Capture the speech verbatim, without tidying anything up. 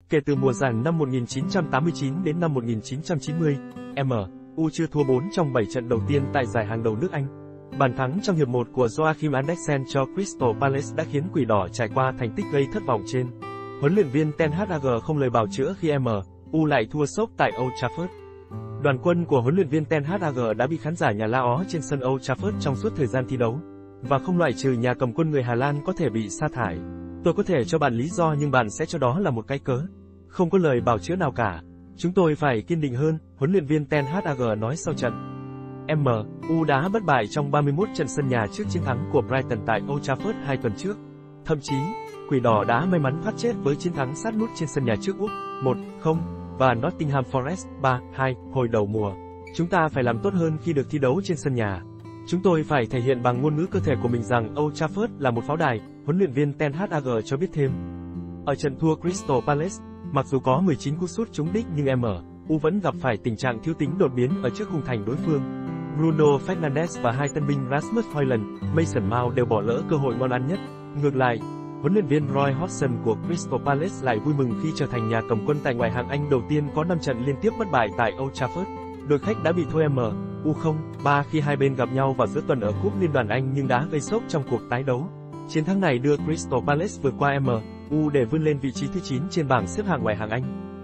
Kể từ mùa giải năm một nghìn chín trăm tám mươi chín đến năm một nghìn chín trăm chín mươi, em u chưa thua bốn trong bảy trận đầu tiên tại giải hàng đầu nước Anh. Bàn thắng trong hiệp một của Joachim Andersen cho Crystal Palace đã khiến Quỷ Đỏ trải qua thành tích gây thất vọng trên. Huấn luyện viên Ten Hag không lời bào chữa khi em u lại thua sốc tại Old Trafford. Đoàn quân của huấn luyện viên Ten Hag đã bị khán giả nhà la ó trên sân Old Trafford trong suốt thời gian thi đấu, và không loại trừ nhà cầm quân người Hà Lan có thể bị sa thải. Tôi có thể cho bạn lý do nhưng bạn sẽ cho đó là một cái cớ. Không có lời bào chữa nào cả. Chúng tôi phải kiên định hơn, huấn luyện viên Ten Hag nói sau trận. em u đã bất bại trong ba mươi mốt trận sân nhà trước chiến thắng của Brighton tại Old Trafford hai tuần trước. Thậm chí, Quỷ Đỏ đã may mắn thoát chết với chiến thắng sát nút trên sân nhà trước Úc một không và Nottingham Forest ba hai hồi đầu mùa. Chúng ta phải làm tốt hơn khi được thi đấu trên sân nhà. Chúng tôi phải thể hiện bằng ngôn ngữ cơ thể của mình rằng Old Trafford là một pháo đài, huấn luyện viên Ten Hag cho biết thêm. Ở trận thua Crystal Palace, mặc dù có mười chín cú sút trúng đích nhưng em u vẫn gặp phải tình trạng thiếu tính đột biến ở trước khung thành đối phương. Bruno Fernandes và hai tân binh Rasmus Højlund, Mason Mount đều bỏ lỡ cơ hội ngon ăn nhất. Ngược lại, huấn luyện viên Roy Hodgson của Crystal Palace lại vui mừng khi trở thành nhà cầm quân tại ngoại hạng Anh đầu tiên có năm trận liên tiếp bất bại tại Old Trafford. Đội khách đã bị thua em u không ba khi hai bên gặp nhau vào giữa tuần ở Cúp Liên đoàn Anh nhưng đã gây sốc trong cuộc tái đấu. Chiến thắng này đưa Crystal Palace vượt qua em u để vươn lên vị trí thứ chín trên bảng xếp hạng ngoại hạng Anh.